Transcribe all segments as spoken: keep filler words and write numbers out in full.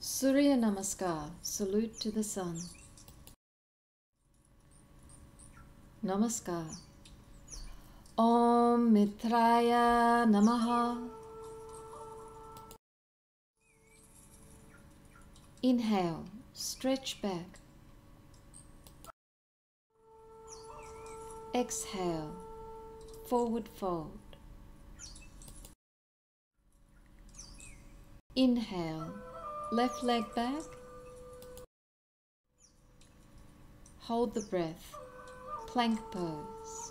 Surya Namaskar, salute to the sun. Namaskar. Om Mitraya Namaha. Inhale, stretch back. Exhale, forward fold. Inhale, left leg back. Hold the breath, plank pose.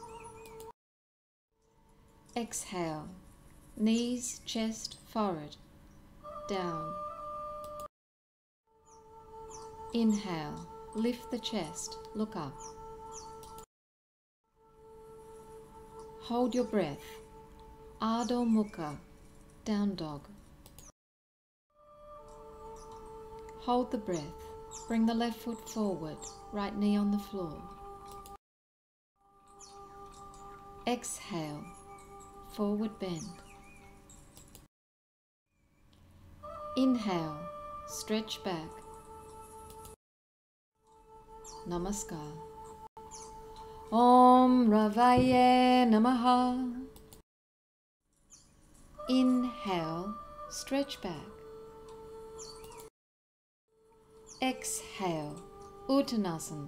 Exhale, knees, chest, forehead, down. Inhale, lift the chest, look up. Hold your breath, Adho Mukha, down dog. Hold the breath, bring the left foot forward, right knee on the floor. Exhale, forward bend. Inhale, stretch back. Namaskar. Om Ravaya Namaha. Inhale, stretch back. Exhale, Uttanasana.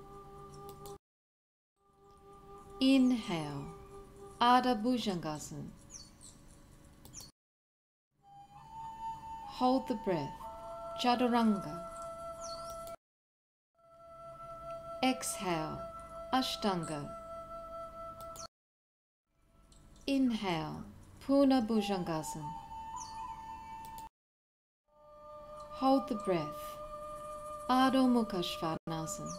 Inhale, Ardha Bhujangasana. Hold the breath, Chaturanga. Exhale, Ashtanga. Inhale, Purna Bhujangasana. Hold the breath, Adho Mukha Svanasana.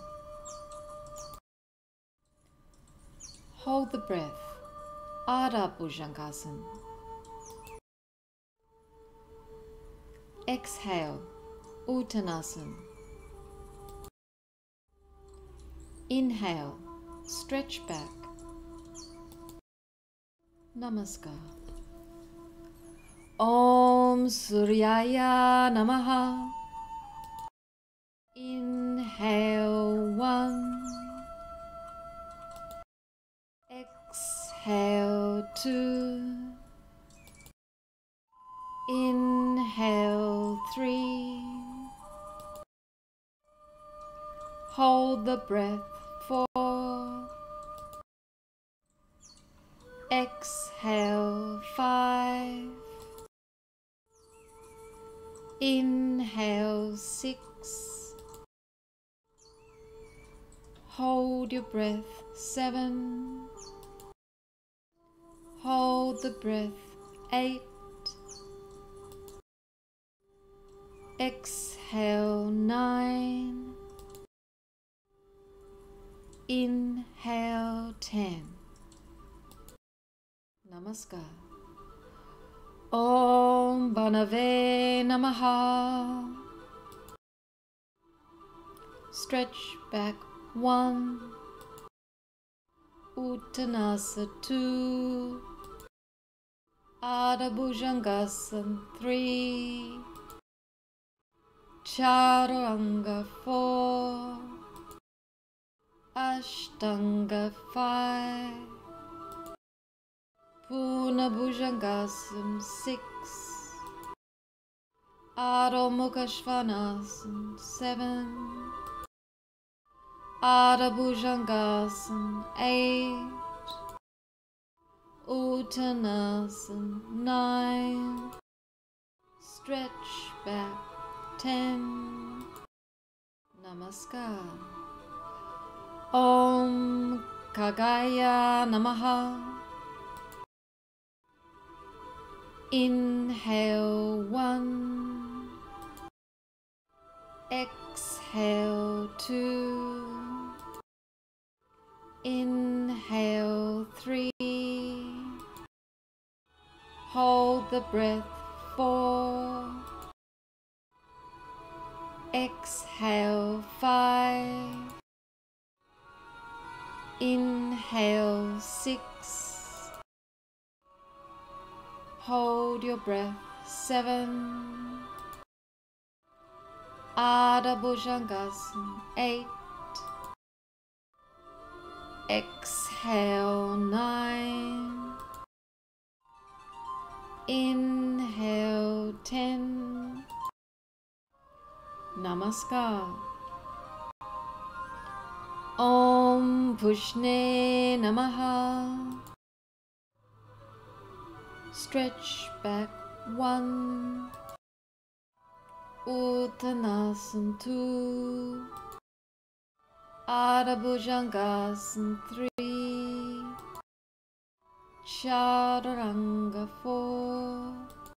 Hold the breath, Ardha Bhujangasana. Exhale, Uttanasana. Inhale, stretch back. Namaskar. Om Suryaya Namaha. Inhale one. Exhale two. Inhale three. Hold the breath, four. Exhale, five. Inhale, six. Hold your breath, seven. Hold the breath, eight. Exhale, nine. Inhale, ten. Namaskar. Om Banave Namaha. Stretch back, one. Uttanasana, two. Ardha Bhujangasana, three. Chaturanga, four. Ashtanga, five. Purna Bhujangasana, six. Adho Mukha Svanasana, seven. Ardha Bhujangasana, eight. Uttanasana, nine. Stretch back, ten. Namaskar. Om Kagaya Namaha. Inhale one. Exhale two. Inhale three. Hold the breath, four. Exhale, five. Inhale, six. Hold your breath, seven. Ardha Bhujangasana, eight. Exhale, nine. Inhale, ten. Namaskar. Om Pushne Namaha. Stretch back, one. Uttanasana, two. Ardha Bhujangasana, three. Chaturanga, four.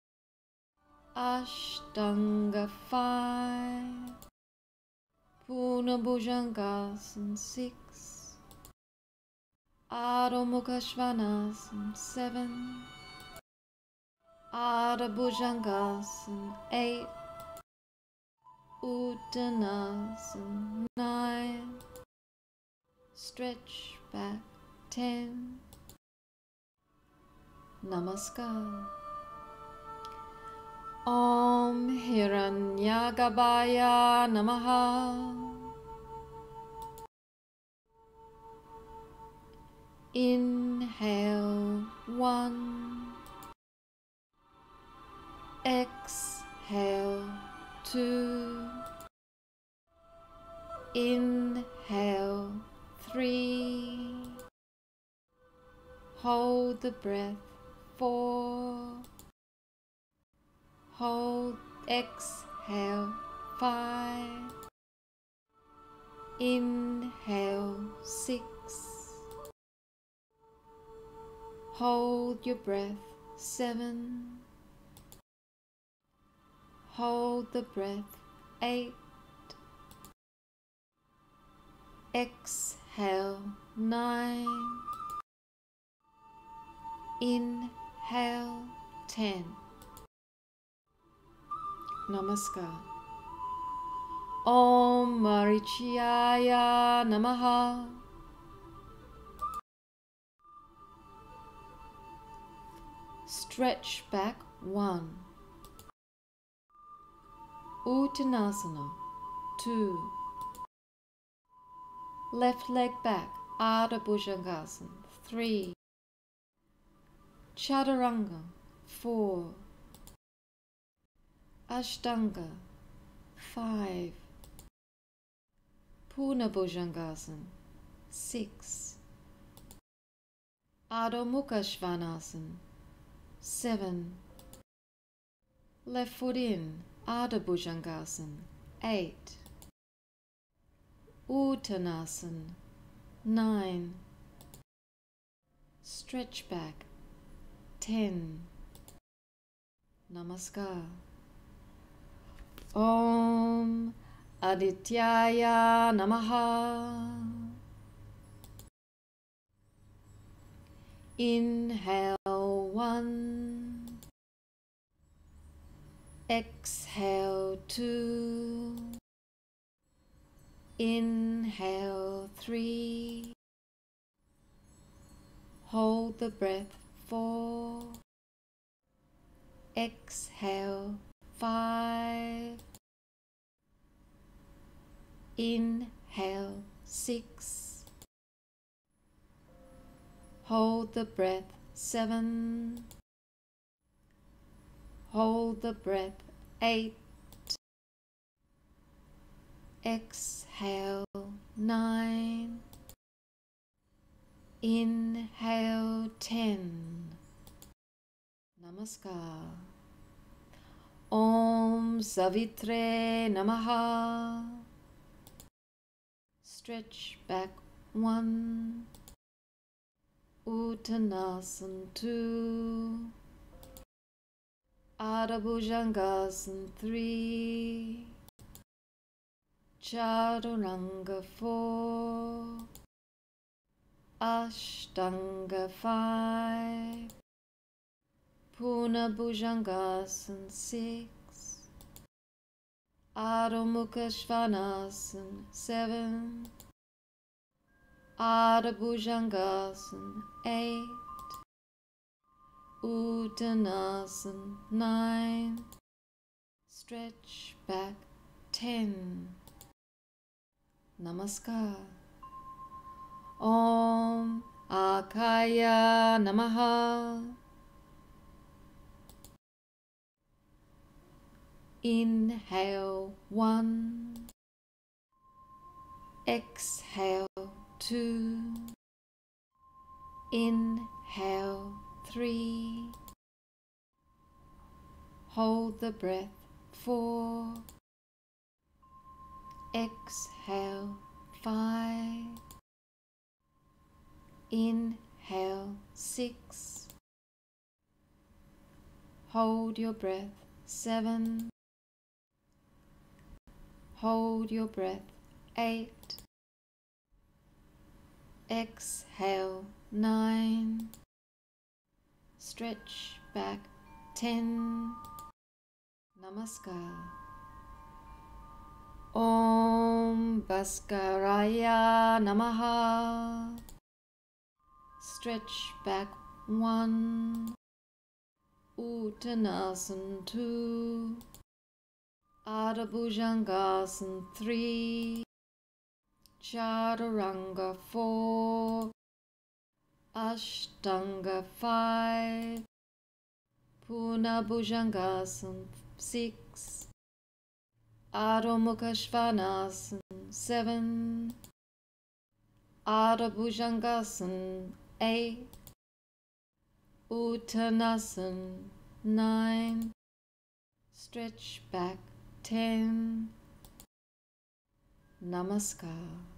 Ashtanga, five. Purna Bhujangasana, six. Adho Mukha Svanasana, seven. Ardha Bhujangasana, eight. Uttanasana, nine. Stretch back, ten. Namaskar. Om Hiranyagarbhaya Namaha. Inhale, one. Exhale, two. Inhale, three. Hold the breath, four. Hold, exhale, five. Inhale, six. Hold your breath, seven. Hold the breath, eight. Exhale, nine. Inhale, ten. Namaskar. Om Marichyaya Namaha. Stretch back, one. Uttanasana, two. Left leg back, Ardha Bhujangasana, three. Chaturanga, four. Ashtanga, five. Purna Bhujangasana, six. Adho Mukha Svanasana, seven. Left foot in, Ardha Bhujangasana, eight. Uttanasana, nine. Stretch back, ten. Namaskar. Om Adityaya Namaha. Inhale, one. Exhale, two. Inhale, three. Hold the breath, four. Exhale, five. Inhale, six. Hold the breath, seven. Hold the breath, eight. Exhale, nine. Inhale, ten. Namaskar. Om Savitre Namaha. Stretch back, one. Uttanasana, two. Ardha Bhujangasana, three. Chaturanga, four. Ashtanga, five. Purna Bhujangasana, six. Adho Mukha Svanasana, seven. Ardha Bhujangasana, eight. Uttanasana, nine. Stretch back, ten. Namaskar. Om Akaya Namaha. Inhale one. Exhale two. Inhale three. Hold the breath four. Exhale five. Inhale six. Hold your breath seven. Hold your breath eight. Exhale nine. Stretch back ten. Namaskar. Om Bhaskaraya Namaha. Stretch back one. Uttanasana two. Ardha Bhujangasana three. Chaturanga four. Ashtanga five. Purna Bhujangasana six. Adho Mukha Svanasana seven. Ardha Bhujangasana eight. Uttanasana nine. Stretch back ten. Namaskar.